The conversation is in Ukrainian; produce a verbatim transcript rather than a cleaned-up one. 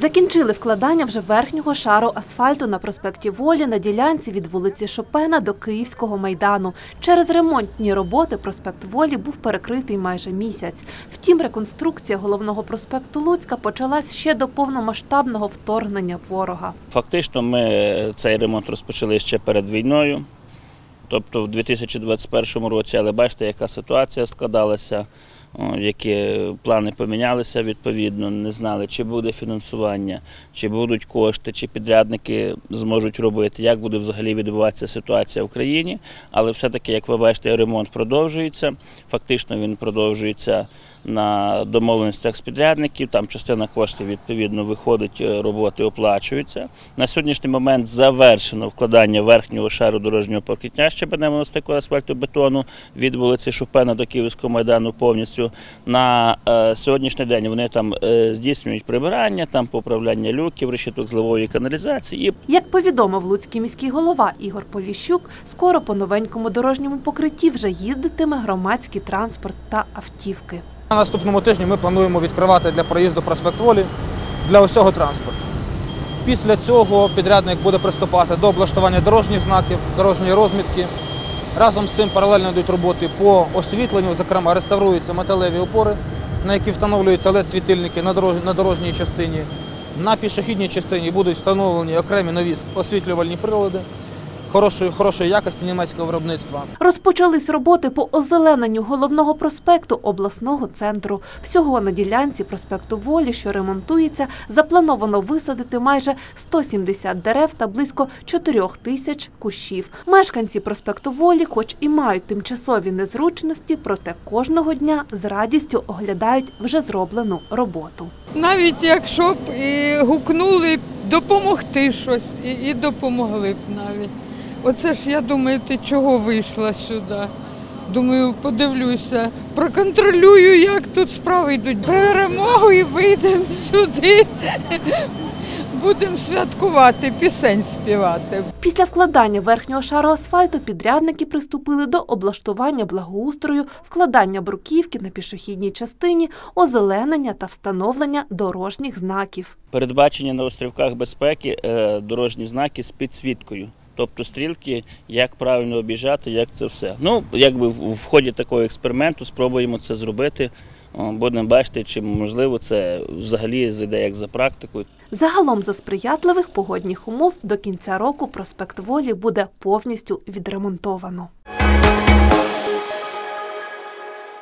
Закінчили вкладання вже верхнього шару асфальту на проспекті Волі на ділянці від вулиці Шопена до Київського майдану. Через ремонтні роботи проспект Волі був перекритий майже місяць. Втім, реконструкція головного проспекту Луцька почалась ще до повномасштабного вторгнення ворога. Фактично ми цей ремонт розпочали ще перед війною, тобто в дві тисячі двадцять першому році, але бачите, яка ситуація складалася. Які плани помінялися відповідно, не знали, чи буде фінансування, чи будуть кошти, чи підрядники зможуть робити, як буде взагалі відбуватися ситуація в країні. Але все-таки, як ви бачите, ремонт продовжується, фактично він продовжується на домовленостях з підрядників, там частина коштів відповідно виходить, роботи оплачуються. На сьогоднішній момент завершено вкладання верхнього шару дорожнього покриття щебеневого стику асфальтобетону від вулиці Шопена до Київського майдану повністю. На е, сьогоднішній день вони там е, здійснюють прибирання, там поправляння люків, решіток зливової каналізації. Як повідомив луцький міський голова Ігор Поліщук, скоро по новенькому дорожньому покритті вже їздитиме громадський транспорт та автівки. На наступному тижні ми плануємо відкривати для проїзду проспект Волі для усього транспорту. Після цього підрядник буде приступати до облаштування дорожніх знаків, дорожньої розмітки. Разом з цим паралельно йдуть роботи по освітленню, зокрема реставруються металеві опори, на які встановлюються ел і ді-світильники на дорожній частині. На пішохідній частині будуть встановлені окремі нові освітлювальні прилади хорошої, хорошої якості німецького виробництва. Розпочались роботи по озелененню головного проспекту обласного центру. Всього на ділянці проспекту Волі, що ремонтується, заплановано висадити майже сто сімдесят дерев та близько чотирьох тисяч кущів. Мешканці проспекту Волі, хоч і мають тимчасові незручності, проте кожного дня з радістю оглядають вже зроблену роботу. Навіть якщо б і гукнули допомогти щось, і, і допомогли б навіть. Оце ж, я думаю, ти чого вийшла сюди? Думаю, подивлюся, проконтролюю, як тут справи йдуть. Перемогу і вийдемо сюди. Будемо святкувати, пісень співати. Після вкладання верхнього шару асфальту підрядники приступили до облаштування благоустрою, вкладання бруківки на пішохідній частині, озеленення та встановлення дорожніх знаків. Передбачені на острівках безпеки дорожні знаки з підсвіткою. Тобто стрілки, як правильно об'їжджати, як це все. Ну, якби в ході такого експерименту спробуємо це зробити. Будемо бачити, чи можливо це взагалі зайде як за практикою. Загалом за сприятливих погодних умов до кінця року проспект Волі буде повністю відремонтовано.